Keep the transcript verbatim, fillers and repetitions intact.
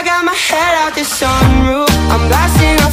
got my head out the sunroof, I'm blasting